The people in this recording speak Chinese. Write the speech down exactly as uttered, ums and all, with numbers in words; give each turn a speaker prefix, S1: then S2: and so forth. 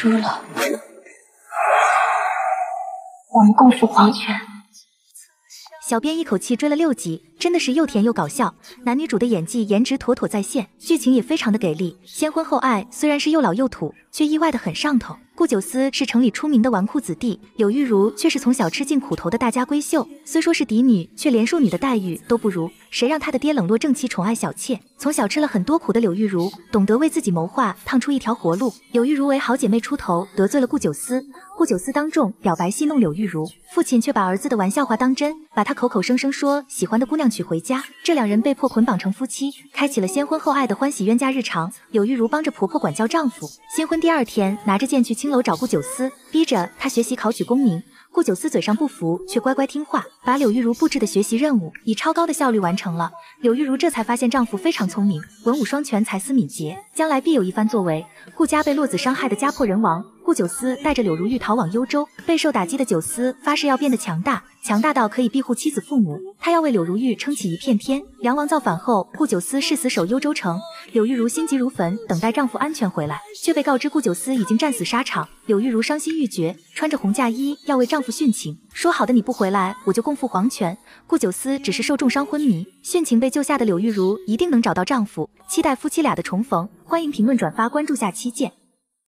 S1: 输了，我们共赴黄泉。
S2: 小编一口气追了六集，真的是又甜又搞笑，男女主的演技颜值妥妥在线，剧情也非常的给力。先婚后爱虽然是又老又土，却意外的很上头。顾九思是城里出名的纨绔子弟，柳玉茹却是从小吃尽苦头的大家闺秀，虽说是嫡女，却连庶女的待遇都不如。谁让她的爹冷落正妻，宠爱小妾，从小吃了很多苦的柳玉茹，懂得为自己谋划，趟出一条活路。柳玉茹为好姐妹出头，得罪了顾九思，顾九思当众表白戏弄柳玉茹，父亲却把儿子的玩笑话当真，把他口口声声说喜欢的姑娘娶回家，这两人被迫捆绑成夫妻，开启了先婚后爱的欢喜冤家日常。柳玉茹帮着婆婆管教丈夫，新婚第二天拿着剑去青楼找顾九思，逼着她学习考取功名。顾九思嘴上不服，却乖乖听话，把柳玉茹布置的学习任务以超高的效率完成了。柳玉茹这才发现丈夫非常聪明，文武双全，才思敏捷，将来必有一番作为。顾家被落子伤害的家破人亡，顾九思带着柳如玉逃往幽州，备受打击的九思发誓要变得强大，强大到可以庇护妻子父母，他要为柳如玉撑起一片天。梁王造反后，顾九思誓死守幽州城，柳玉茹心急如焚，等待丈夫安全回来，却被告知顾九思已经战死沙场。柳玉茹伤心欲绝，穿着红嫁衣要为丈夫殉情，说好的你不回来，我就共赴黄泉。顾九思只是受重伤昏迷，殉情被救下的柳玉茹一定能找到丈夫，期待夫妻俩的重逢。欢迎评论、转发、关注，下期见。